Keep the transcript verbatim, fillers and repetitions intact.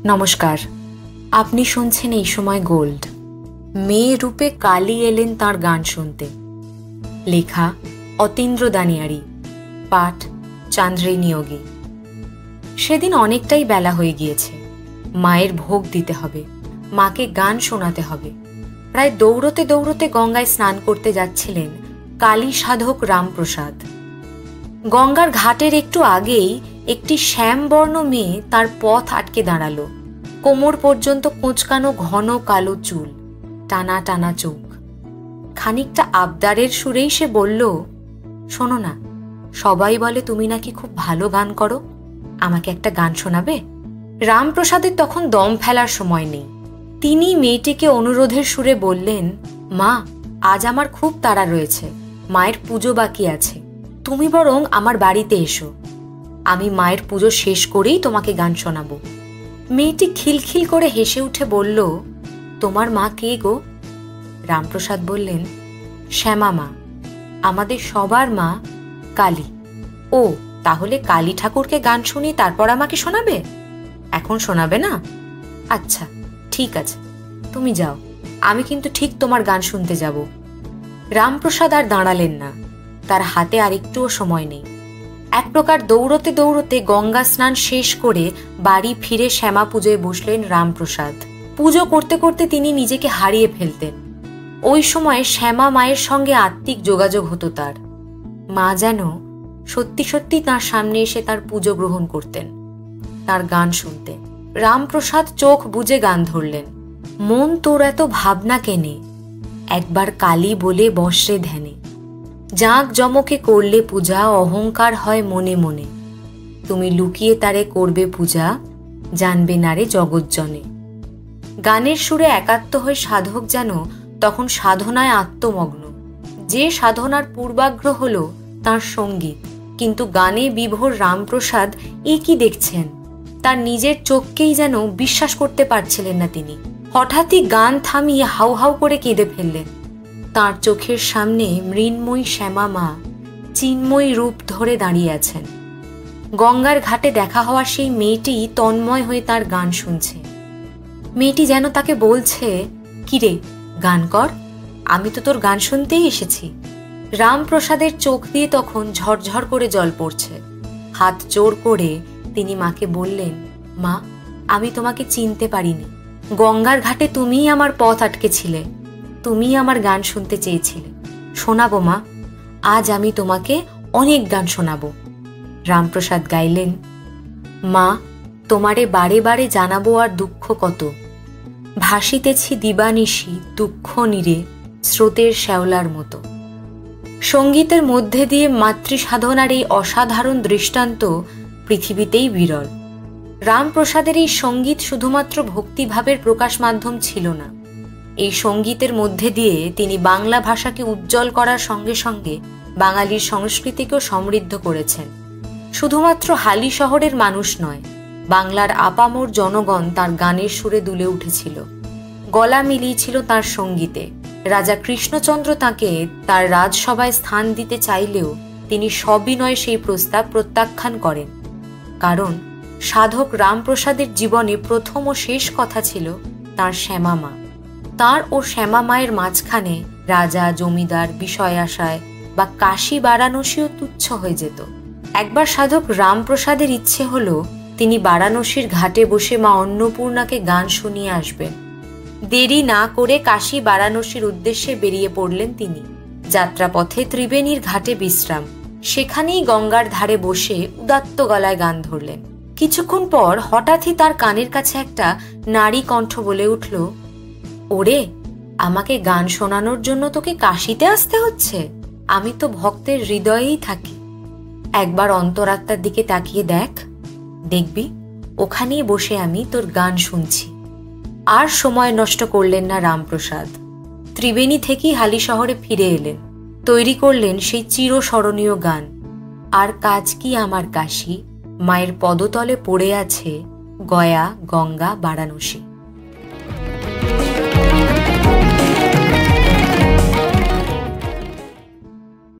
নমস্কার, আপনি শুনছেন এই সময় গোল্ড। মেয়ে রূপে কালী এলেন তাঁর গান শুনতে। লেখা অতীন্দ্র দানিয়ারি, পাঠ চান্দ্রী নিয়োগী। সেদিন অনেকটাই বেলা হয়ে গিয়েছে। মায়ের ভোগ দিতে হবে, মাকে গান শোনাতে হবে। প্রায় দৌড়তে দৌড়তে গঙ্গায় স্নান করতে যাচ্ছিলেন কালী সাধক রামপ্রসাদ। গঙ্গার ঘাটের একটু আগেই একটি শ্যামবর্ণ মেয়ে তার পথ আটকে দাঁড়ালো। কোমর পর্যন্ত কোঁচকানো ঘন কালো চুল, টানা টানা চোখ। খানিকটা আবদারের সুরেই সে বলল, শোনো না, সবাই বলে তুমি নাকি খুব ভালো গান করো, আমাকে একটা গান শোনাবে? রামপ্রসাদের তখন দম ফেলার সময় নেই। তিনি মেয়েটিকে অনুরোধের সুরে বললেন, মা, আজ আমার খুব তাড়া রয়েছে, মায়ের পুজো বাকি আছে, তুমি বরং আমার বাড়িতে এসো, আমি মায়ের পুজো শেষ করেই তোমাকে গান শোনাবো। মেয়েটি খিলখিল করে হেসে উঠে বলল, তোমার মা কে গো? রামপ্রসাদ বললেন, শ্যামা মা, আমাদের সবার মা কালী। ও, তাহলে কালী ঠাকুরকে গান শুনি তারপর আমাকে শোনাবে? এখন শোনাবে না? আচ্ছা, ঠিক আছে, তুমি যাও, আমি কিন্তু ঠিক তোমার গান শুনতে যাব। রামপ্রসাদ আর দাঁড়ালেন না, তার হাতে আর একটুও সময় নেই। এক প্রকার দৌড়তে দৌড়তে গঙ্গা স্নান শেষ করে বাড়ি ফিরে শ্যামা পুজোয় বসলেন রামপ্রসাদ। পুজো করতে করতে তিনি নিজেকে হারিয়ে ফেলতেন। ওই সময় শ্যামা মায়ের সঙ্গে আত্মিক যোগাযোগ হতো তার। মা যেন সত্যি সত্যি তার সামনে এসে তার পুজো গ্রহণ করতেন, তার গান শুনতেন। রামপ্রসাদ চোখ বুজে গান ধরলেন। মন তোর এত ভাবনা কেনে, একবার কালী বলে বসরে ধ্যানে, জাঁক জমকে করলে পূজা, অহংকার হয় মনে মনে, তুমি লুকিয়ে তারে করবে পূজা, জানবে নারে জগৎজনে। গানের সুরে একাত্ম হয়ে সাধক যেন তখন সাধনায় আত্মমগ্ন। যে সাধনার পূর্বাগ্রহ হল তাঁর সঙ্গীত, কিন্তু গানে বিভোর রামপ্রসাদ এ কি দেখছেন? তার নিজের চোখকেই যেন বিশ্বাস করতে পারছিলেন না তিনি। হঠাৎই গান থামিয়ে হাউ হাউ করে কেঁদে ফেললেন। তাঁর চোখের সামনে মৃন্ময়ী শ্যামা মা চিন্ময়ী রূপ ধরে দাঁড়িয়ে আছেন। গঙ্গার ঘাটে দেখা হওয়া সেই মেয়েটি তন্ময় হয়ে তার গান শুনছে। মেয়েটি যেন তাকে বলছে, কিরে, গান কর, আমি তো তোর গান শুনতেই এসেছি। রামপ্রসাদের চোখ দিয়ে তখন ঝরঝর করে জল পড়ছে। হাত জোর করে তিনি মাকে বললেন, মা, আমি তোমাকে চিনতে পারিনি। গঙ্গার ঘাটে তুমিই আমার পথ আটকেছিলে, তুমিই আমার গান শুনতে চেয়েছিলে। শোনাবো মা, আজ আমি তোমাকে অনেক গান শোনাবো। রামপ্রসাদ গাইলেন, মা, তোমারে বারে বারে জানাবো আর দুঃখ কত, ভাসিতেছি দিবানিশি দুঃখ নীরে স্রোতের শ্যাওলার মতো। সঙ্গীতের মধ্যে দিয়ে মাতৃসাধনার এই অসাধারণ দৃষ্টান্ত পৃথিবীতেই বিরল। রামপ্রসাদের এই সঙ্গীত শুধুমাত্র ভক্তিভাবের প্রকাশ মাধ্যম ছিল না। এই সঙ্গীতের মধ্যে দিয়ে তিনি বাংলা ভাষাকে উজ্জ্বল করার সঙ্গে সঙ্গে বাঙালির সংস্কৃতিকেও সমৃদ্ধ করেছেন। শুধুমাত্র হালি শহরের মানুষ নয়, বাংলার আপামর জনগণ তার গানের সুরে দুলে উঠেছিল, গলা মিলিয়েছিল তার সঙ্গীতে। রাজা কৃষ্ণচন্দ্র তাঁকে তার রাজসভায় স্থান দিতে চাইলেও তিনি সবিনয়ে সেই প্রস্তাব প্রত্যাখ্যান করেন। কারণ সাধক রামপ্রসাদের জীবনে প্রথম ও শেষ কথা ছিল তাঁর শ্যামা মা। তাঁর ও শ্যামা মায়ের মাঝখানে রাজা, জমিদার, বিষয় আশায় বা কাশী বারাণসীও তুচ্ছ হয়ে যেত। একবার সাধক রামপ্রসাদের ইচ্ছে হলো তিনি বারাণসীর ঘাটে বসে মা অন্নপূর্ণাকে গান শুনিয়ে আসবেন। দেরি না করে কাশী বারাণসীর উদ্দেশ্যে বেরিয়ে পড়লেন তিনি। যাত্রাপথে ত্রিবেণীর ঘাটে বিশ্রাম, সেখানেই গঙ্গার ধারে বসে উদাত্ত গলায় গান ধরলেন। কিছুক্ষণ পর হঠাৎই তার কানের কাছে একটা নারী কণ্ঠ বলে উঠল, ওরে, আমাকে গান শোনানোর জন্য তোকে কাশীতে আসতে হচ্ছে? আমি তো ভক্তের হৃদয়েই থাকি, একবার অন্তরাত্মার দিকে তাকিয়ে দেখ, দেখবি ওখানেই বসে আমি তোর গান শুনছি। আর সময় নষ্ট করলেন না রামপ্রসাদ। ত্রিবেণী থেকেই হালি শহরে ফিরে এলেন, তৈরি করলেন সেই চিরস্মরণীয় গান, আর কাজ কি আমার কাশী, মায়ের পদতলে পড়ে আছে গয়া, গঙ্গা, বারাণসী।